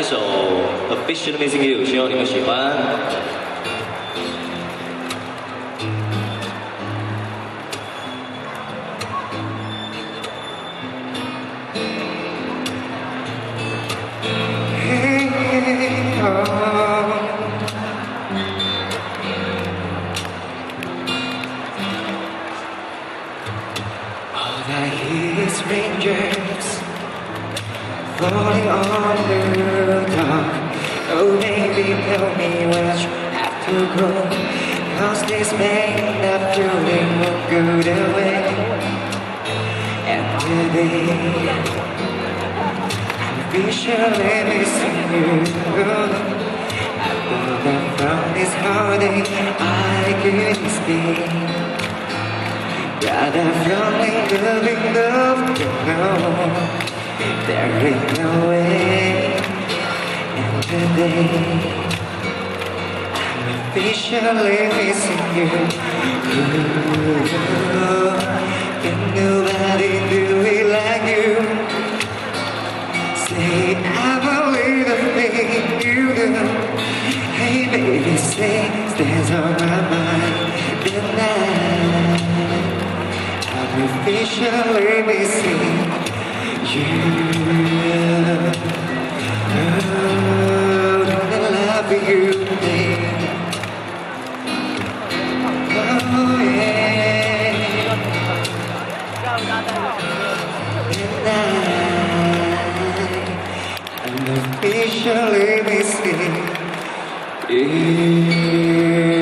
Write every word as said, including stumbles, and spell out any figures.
首《Official Missing You》，希望你们喜欢。 All I hear is strangers falling on the dark. Oh baby, tell me what you have to go, 'cause this may not feeling will go away. And today I'm officially missing you. I know that from this heartache I could escape, rather from loving love to know there ain't no way. And today I'm officially missing you. Ooh, can nobody do it like you? Say I believe the thing you do. Hey baby, say stays on my mind tonight. I'm officially missing you. Oh, don't I love you, babe? Oh yeah. Tonight, I'm officially missing you.